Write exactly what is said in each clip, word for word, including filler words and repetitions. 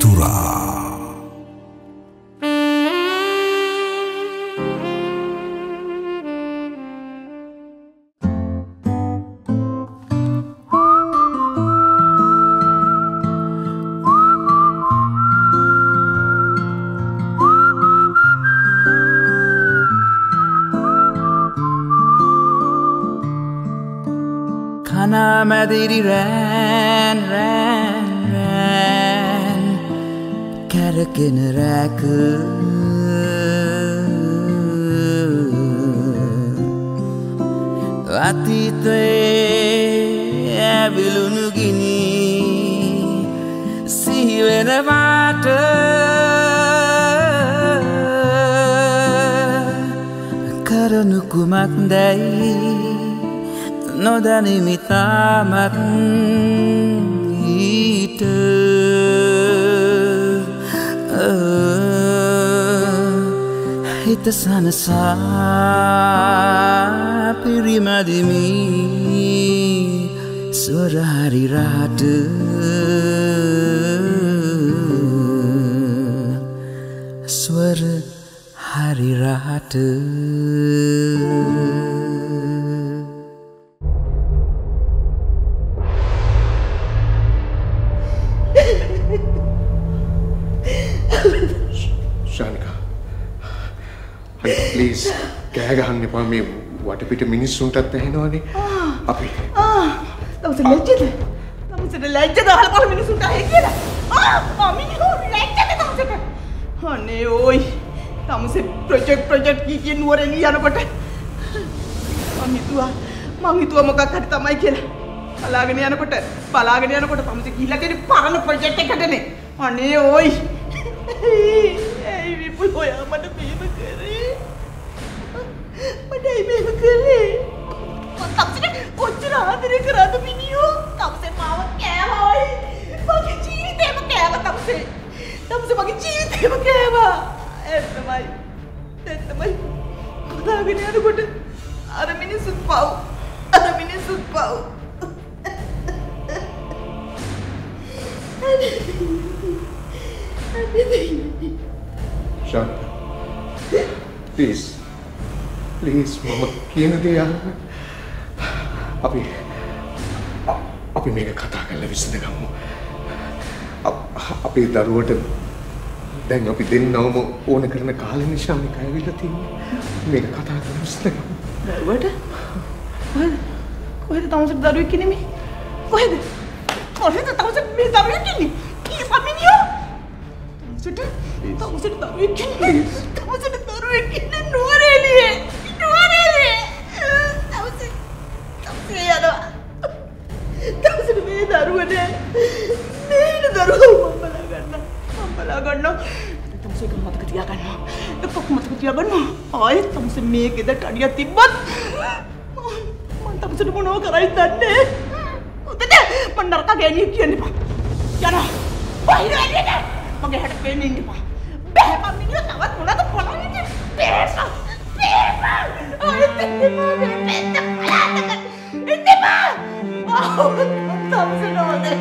තුරා Madiri ran, ran, ran Karakin raku Atite abilunu gini Siwena mata Karanu kumakdai Nodani mitamat itu Hita sana sa pirimadimi Suara hari rata Suara hari rata Shanika, please, kaya gahan niya pa may watapita minisuntat na hino ni. Api. Ah, tamu sa legend. Tamu sa legend hal pa minisuntat hai kya? Ah, mami ni ho legend tamu sa. Hane oi, tamu sa project project ki ki nuare ni yana kote. Mami tua, mami tua maka kar tamai kela. Palagani yana kote, palagani yana kote tamu sa gila ke ni parana project ek kate ne. Hane oi. Hey, people, boy, I'm gonna be a girl. But I be a girl. Come say, what's your other girl? Video. Come say, Mama, care, boy. Bagi cheese, they have a care. Come say, come say, bagi cheese, they have a care. That's my, that's my. What are we going to do? Other minutes of pow. Other minutes of pow. Shanta, please, please, mama kiyana de yaar. Api, api mega kata karla visna gamu. Api daruwata දැන් අපි දෙන්නවම ඕන කරන කාලෙ නිශානේ කයවිලා තින්නේ. මේක කතා කරලා විශ්ල ගමු. දරුවට? කොහෙද? කොහෙද තමුසට දරුවෙක් ඉන්නේ මේ? කොහෙද? කොහෙද තමුසට මේ දරුවෙක් ඉන්නේ? කී සමිනියෝ? තමුසට තමුසට දරුවෙක් ඉන්නේ. තමුසට දරුවෙක් ඉන්නේ නුවරඑළියේ. නුවරඑළියේ. තමුසට තමුසේ යනවා. තමුසට මේ දරුවද මේ දරුවෝ මම බලා ගන්නවා. බලා ගන්නවා. තමුසේ කම මතක තියා ගන්නවා. එකක් මතක තියා ගන්නවා. ආයෙත් තමුසේ මේ ගෙදරට අඩියක් තිබ්බත් මම තමුසේට මොනව කරයිද දන්නේ. උදේට මම නරක ගෑණියෙක් කියන්න එපා. යනවා. බහිර එළියට. මගේ හැට පෙන්නේ ඉන්න එපා. බෑ මම මිනිහ තවත් මොනවද බලන්නේ. පේස. පේස. ආයෙත් එපා මේ පෙන්න බලන්න. ඉන්න එපා. ආ තමුසේ නෝනේ.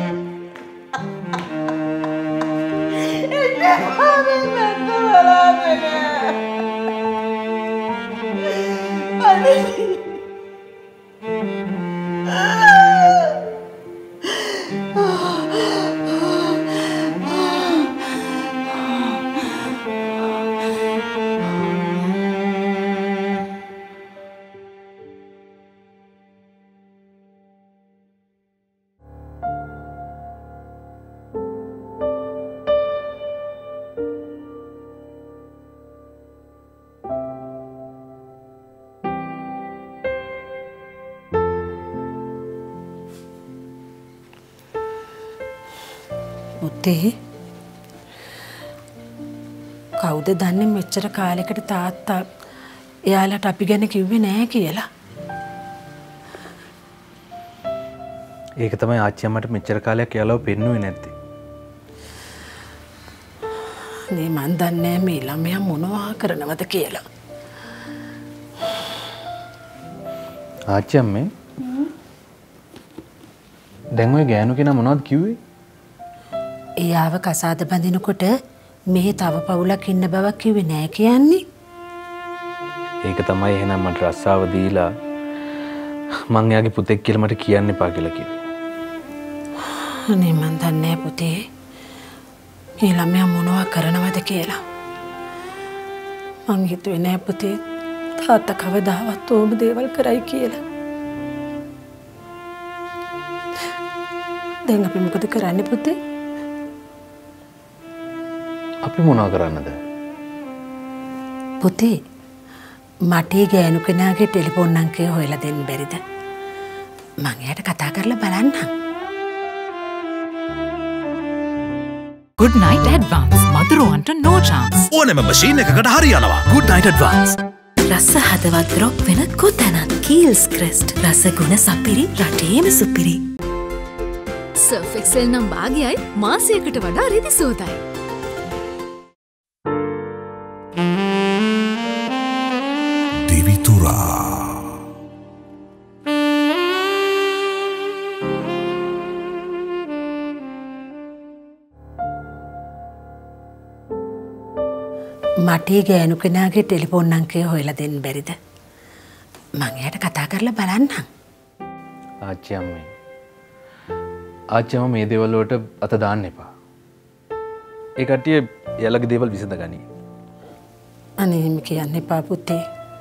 මුත්තේ කවුද දන්නේ මෙච්චර කාලයකට තාත්තා එයාලට අපි ගැන කිව්වේ නෑ කියලා. ඒක තමයි ආච්චි අම්මට මෙච්චර කාලයක් එයාලව පෙන්නුවේ නැත්තේ. මේ මන් දන්නේ මේ ළමයා මොනවා කරනවද කියලා. ආච්චි අම්මේ දැන් ඔය ගෑනු කෙනා මොනවද කිව්වේ? එයාව කසාද බඳිනකොට මෙහි තව පවුලක් ඉන්න බවක් කිව්වේ නෑ කියන්නේ. ඒක තමයි එහෙනම් මට රස්සාව දීලා මං එයාගේ පුතෙක් කියලා මට කියන්න එපා කියලා කිව්වේ. අනේ මන් දන්නේ නෑ පුතේ. මේ ළමයා මොනවා කරනවද කියලා. මං හිතුවේ නෑ පුතේ තාත්තා කවදාවත් ඕම දේවල් කරයි කියලා. දැන් අපි මොකද කරන්නේ පුතේ? අපි මොනවා කරන්නද? පුතේ මට ගෑනු කෙනාගේ ටෙලිෆෝන් අංකය හොයලා දෙන්න බැරිද? මං එයාට කතා කරලා බලන්නම්. Good night advance. මధුරවන්ට no chance. ඕනෙම මැෂින් එකකට හරි යනවා. Good night advance. රස හදවත් රොක් වෙන කොතැනත් කීල්ස් ක්‍රෙස්ට්. රස ගුණ සපිරි රටේම සුපිරි. සර්ෆ් එක්සෙල් නම් භාගයයි මාසයකට වඩා රෙදි සෝදයි. දිවිතුරා මට ගෑනු කෙනාගේ ටෙලිෆෝන් අංකය හොයලා දෙන්න බැරිද? මං එයාට කතා කරලා බලන්නම්. ආච්චි අම්මේ. ආච්චි අම්මා මේ දේවල් වලට අත දාන්න එපා. ඒ කට්ටිය එයාලගේ දේවල් විසඳගනි. අනේ එහෙම කියන්න එපා පුතේ.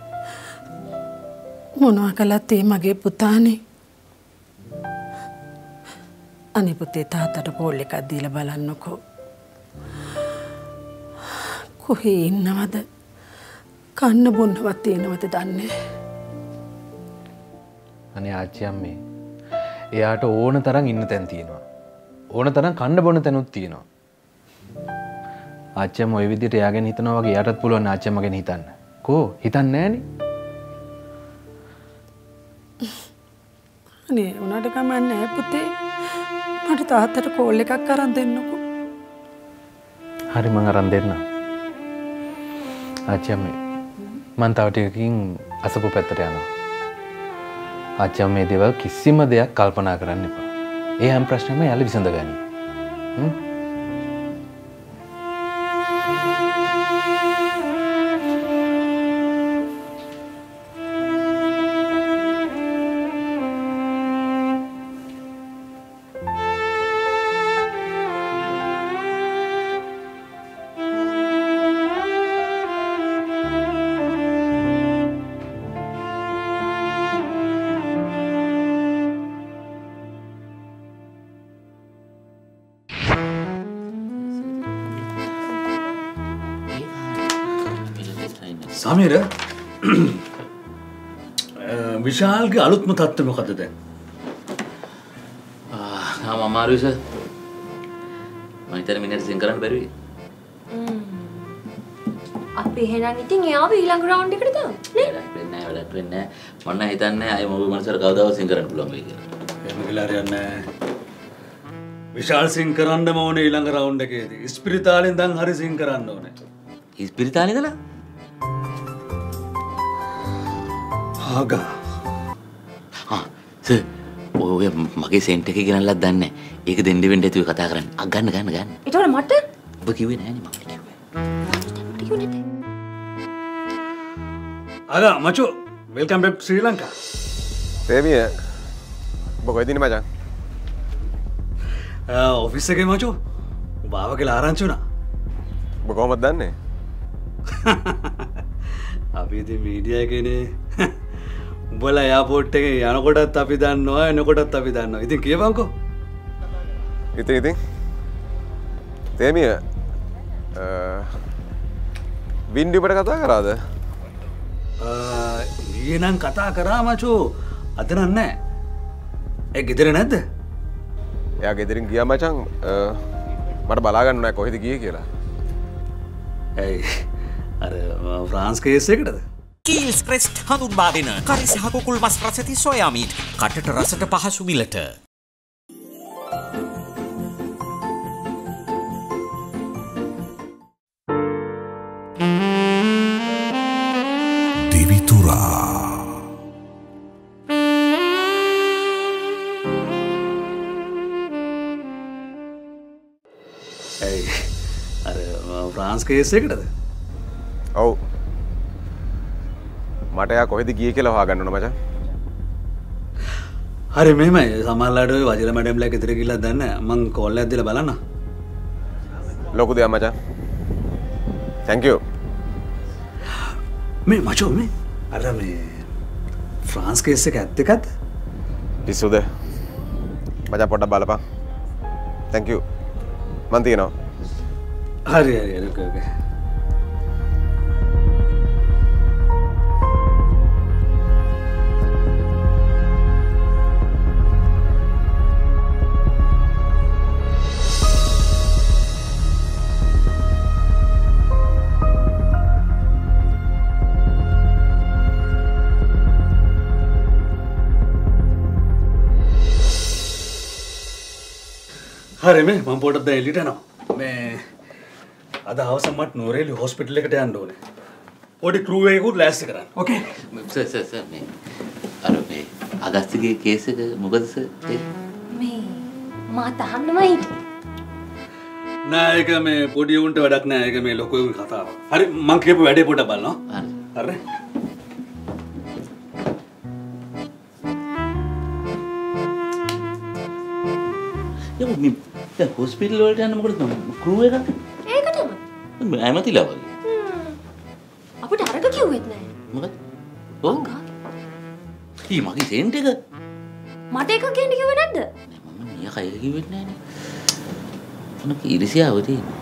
මොනවා කළත් ඒ මගේ පුතානේ. අනේ පුතේ තාත්තට කෝල් එකක් දීලා බලන්නකෝ. කොහේ ඉන්නවද? කන්න බොන්නවත් තියෙනවද දන්නේ. අනේ ආච්චි අම්මේ. එයාට ඕන තරම් ඉන්න තැන් තියෙනවා. ඕන තරම් කන්න බොන්න තැනුත් තියෙනවා. ආච්චි අම්මා ওই විදිහට එයාගෙන හිතනවා වගේ එයාටත් පුළුවන් ආච්චි අම්මා ගැන හිතන්න. කෝ හිතන්නේ නෑනේ. අනේ උනාට කමන්නේ නෑ පුතේ. මට තාත්තට කෝල් එකක් අරන් දෙන්නකෝ. හරි මං අරන් දෙන්නම්. ආච්චි අම්මේ මං තව ටිකකින් අසපු පැත්තට යනවා. ආච්චි අම්මේ මේ දේවල් කිසිම දෙයක් කල්පනා කරන්න එපා. ඒ හැම ප්‍රශ්නෙම එයාලා විසඳගනි. හ්ම් සමීර විශාල්ගේ අලුත්ම තත්ත්වය මොකද්ද දැන්? ආ මම අමාරුයි සර්. මම හිතන්නේ මිනිහට සින් කරන්න බැරි වෙයි. අපි එහෙනම් ඉතින් එයාව ඊළඟ රවුන්ඩ් එකට දාමු නේ? වෙන්නේ නැහැ වැඩක් වෙන්නේ නැහැ. මම නම් හිතන්නේ අය මොබ මනසට කවදාවත් සින් කරන්න පුළුවන් වෙයි කියලා. එහෙම කියලා හරියන්නේ නැහැ. විශාල් සින් කරන්නම ඕනේ ඊළඟ රවුන්ඩ් එකේදී. ඉස්පිරිතාලෙන් දැන් හරි සින් කරන්න ඕනේ. ඉස්පිරිතාලේ ඉඳලා? ආගා. ආ සර් ඔය මගේ සෙන්ට් එකේ ගෙනල්ලත් දන්නේ නැහැ. ඒක දෙන්න වෙන්න ඇතුලේ කතා කරන්නේ. අක් ගන්න ගන්න ගන්න. ඒතකොට මට ඔබ කිව්වේ නෑනේ මම කිව්වේ. කිව්වේ නැතේ. ආගා මචෝ වෙල්කම් බැක් ශ්‍රී ලංකා. තේමිය ඔබ කොහෙද ඉන්නේ මචං? ආ ඔෆිස් එකේ මචෝ. ඔබ ආව කියලා ආරංචි වුණා. ඔබ කොහොමද දන්නේ? අපි ඉතින් මීඩියා එකේනේ. උඹලා එයාපෝට් එකේ යනකොටත් අපි දන්නවා එනකොටත් අපි දන්නවා. ඉතින් කියපන්කෝ. ඉතින් ඉතින් තේමිය වින්ඩි ඔබට කතා කරාද? ඊයේ නම් කතා කරා මචෝ. අද නම් නෑ. ඒ ගෙදර නැද්ද? එයා ගෙදරින් ගියා මචං. මට බලා ගන්න නෑ කොහෙද ගියේ කියලා. ඇයි අර ෆ්‍රාන්ස් කේස් එකටද? කීල්ස් ක්‍රෙස්ට් හඳුන්වා දෙන කරි සහ කුකුල් මස් රසති සොයා මීට් කටට රසට පහසු මිලට. දිවිතුරා ෆ්‍රාන්ස් කේස් එකටද? ඔව්. මට එයා කොහෙද ගියේ කියලා හොයාගන්න ඕන මචං. හරි මෙහෙමයි සමහරලාට ඔය වජිර මැඩම්ලා ගෙදර ගිහලා දන්නේ මං කෝල් එකක් දීලා බලන්න. ලොකු දෙයක් මචං. thank you. මේ මචෝ මේ අර මේ ෆ්‍රාන්ස් කේස් එක ඇත්ත එකද? පිස්සුද? මචං පොඩ්ඩක් බලපන්. thank you. මන් තියනවා. හරි හරි හරි ඕකේ ඕකේ. හරි මේ මම පොඩක් දැන් එළියට යනවා. මේ අද හවස මට නෝරේලි හොස්පිටල් එකට යන්න ඕනේ. පොඩි ක්‍රූ එකකුත් ලෑස්ති කරන්න. ඕකේ. සර් සර් සර් මේ අර මේ අගස්තිගේ කේස් එක මොකද සර්? මේ මා තහන්නමයි හිටියේ. නෑ ඒක මේ පොඩි උන්ට වැඩක් නෑ ඒක මේ ලොකු උන් කතාවක්. හරි මං කියපු වැඩේ පොඩක් බලනවා. හරි. හරි. යමු මේ දැන් හොස්පිටල් වලට යන්න මොකටද ක්‍රූ එකක්? ඒකටම. මම ඇමතිලා වගේ. අපිට අරක කිව්වෙත් නෑ. මොකද? ඔව්. ඊ මගේ සෙන්ට් එක. මට එකක් ගන්න කිව්වේ නැද්ද? මම නිය කය කිව්වෙත් නෑනේ. මොනක ඉරිසියාව තියෙන්නේ.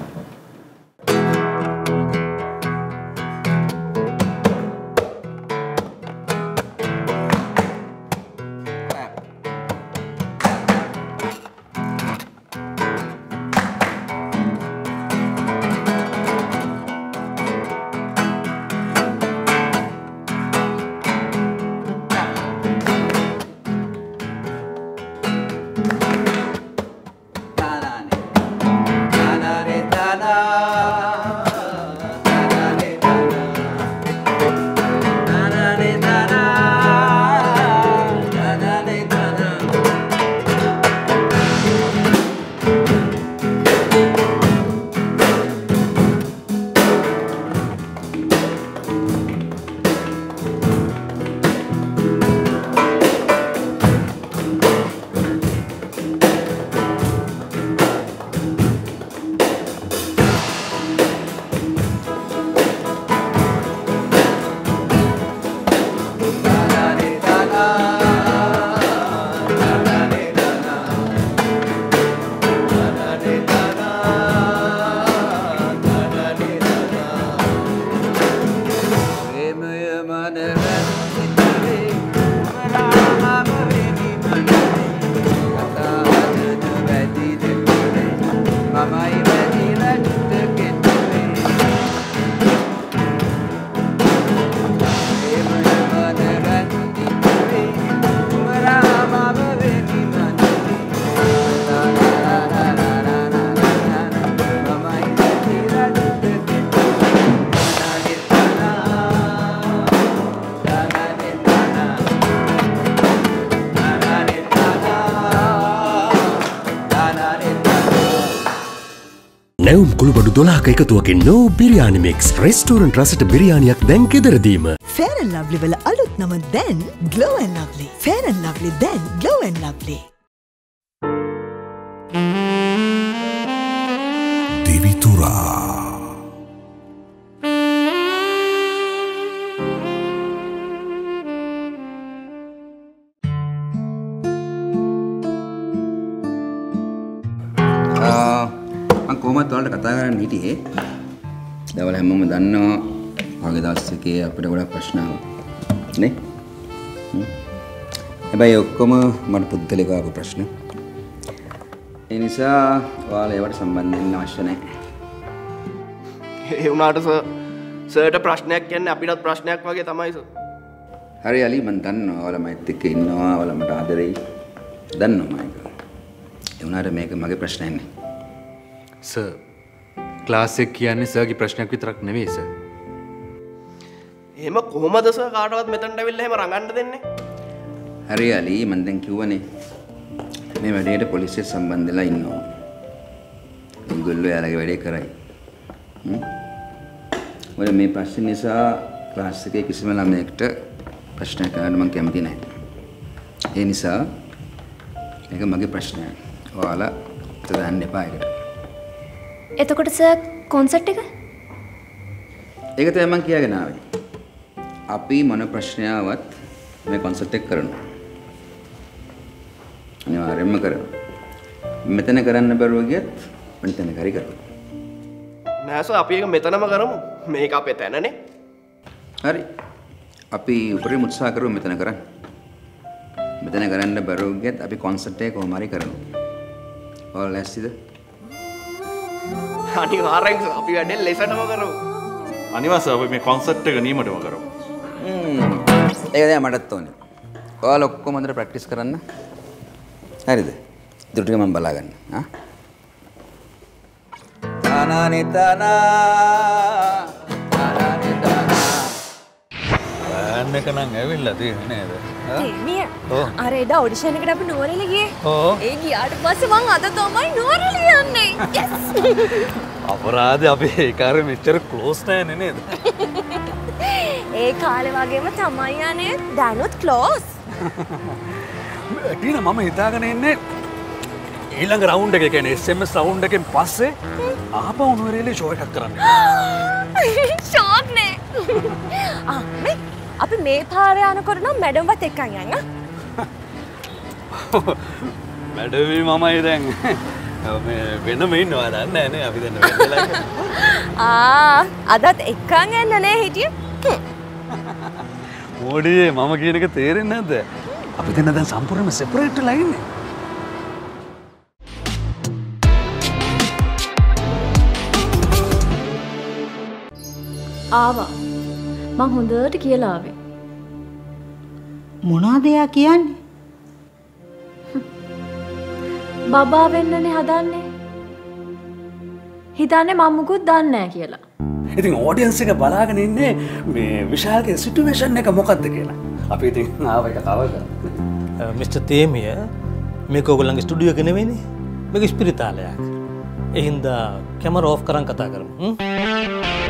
නැවුම් කුළුබඩු දොළහක එකතුවකින් නෝ බිරියානි මික්ස් රෙස්ටෝරන්ට් රසට බිරියානියක් දැන් ගෙදරදීම. Fair and Lovely වල අලුත් නම දැන් Glow and Lovely. Fair and Lovely දැන් Glow and Lovely. දිවිතුරා කොහොමද ඔයාලට කතා කරන්න හිටියේ? දවල් හැමෝම දන්නවා වගේ දවස් එකේ අපිට ගොඩක් ප්‍රශ්න ආවා. නේ? හැබැයි ඔක්කොම මට පුද්ගලිකව ආපු ප්‍රශ්න. ඒ නිසා ඔයාලා ඒවට සම්බන්ධ වෙන්න අවශ්‍ය නැහැ. ඒ වුණාට සර් සර්ට ප්‍රශ්නයක් කියන්නේ අපිටත් ප්‍රශ්නයක් වගේ තමයි සර්. හරි අලි මම දන්නවා ඔයාලා මයිත් එක්ක ඉන්නවා ඔයාලා මට ආදරෙයි. දන්නවා මයික. ඒ වුණාට මේක මගේ ප්‍රශ්නයක් නෙවෙයි. සර් ක්ලාස් එක කියන්නේ සර්ගේ ප්‍රශ්නයක් විතරක් නෙවෙයි සර්. එහෙම කොහොමද සර් කාටවත් මෙතනට ඇවිල්ලා එහෙම රඟන්න දෙන්නේ? හරි අලි මම දැන් කිව්වනේ මේ වැඩේට පොලිසිය සම්බන්ධ වෙලා ඉන්නවා. ඒගොල්ලෝ යාළගේ වැඩේ කරයි. මොකද මේ ප්‍රශ්න නිසා ක්ලාස් එකේ කිසිම ළමයෙක්ට ප්‍රශ්නයක් අහන්න මම කැමති නැහැ. ඒ නිසා මේක මගේ ප්‍රශ්නයක්. ඔයාලා හිත දාන්න එපා ඒකට. එතකොට සර් කොන්සර්ට් එක? ඒක තමයි මම කියාගෙන ආවේ. අපි මොන ප්‍රශ්නාවක් මේ කොන්සර්ට් එක කරනවා. අනිවාර්යයෙන්ම කරනවා. මෙතන කරන්න බැරුව ගියත් මෙතන කරි කරමු. නෑ සර් අපි ඒක මෙතනම කරමු. මේක අපේ තැනනේ. හරි. අපි උපරිම උත්සාහ කරමු මෙතන කරන්න. මෙතන කරන්න බැරුව ගියත් අපි කොන්සර්ට් එක කොහොම හරි කරමු. ඔයාලා ලැස්තිද? අනිවාර්යෙන් සර් අපි වැඩේ ලෙසටම කරමු. අනිවාර්යයෙන් අපි මේ කොන්සර්ට් එක නියමටම කරමු. හ්ම්. ඒක දැන් මටත් ඕනේ. ඔයාලා ඔක්කොම හොඳට ප්‍රැක්ටිස් කරන්න. හරිද? ඉතුරු ටික මම බලා ගන්න. ආ? තානානේ තානා තානානේ තානා. බෑන් එක නම් ඇවිල්ලා තියෙන්නේ නේද? තේමිය. අර එදා ඔඩිෂන් එකට අපි නුවරඑළ ගියේ. ඔව්. ඒ ගියාට පස්සේ මං අද තමයි නුවරඑළ යන්නේ. yes. අපරාධේ අපි ඒ කාර්ය මෙච්චර ක්ලෝස් නැන්නේ නේද? ඒ කාලේ වගේම තමයි යන්නේ දැනුත් ක්ලෝස්. ටීනා මම හිතාගෙන ඉන්නේ ඊළඟ රවුන්ඩ් එක කියන්නේ එස් එම් එස් රවුන්ඩ් එකෙන් පස්සේ ආපහු නුවරඑළේ ෂෝ එකක් කරන්න. ෂෝක් නේ. ආ මේ අපි මේ පාරේ යනකොට නම් මැඩම්වත් එක්කන් යන්න. මැඩමි මමයි දැන් මේ වෙනම ඉන්නවා දන්නේ නැහැ නේ අපි දැන් වෙන්නලා. ආ අදත් එක්කන් යන්න නේ හිටියේ. මොඩියේ මම කියන එක තේරෙන්නේ නැද්ද? අපි දෙන්න දැන් සම්පූර්ණයෙන්ම සෙපරේට් වෙලා ඉන්නේ. ආවා. මං හොඳට කියලා ආවේ. මොනවද එයා කියන්නේ? බබා වෙන්නනේ හදන්නේ. හිතන්නේ මම මුකුත් දන්නේ නැහැ කියලා. ඉතින් ඔඩියන්ස් එක බලාගෙන ඉන්නේ මේ විශාලගේ සිටුේෂන් එක මොකක්ද කියලා. අපි ඉතින් ආව එක කවද? මිස්ටර් තේමිය මේක ඔයගොල්ලන්ගේ ස්ටුඩියෝ එක නෙවෙයිනේ. මේක ස්පිරිතාලයක්. ඒ හින්දා කැමරා ඔෆ් කරන් කතා කරමු.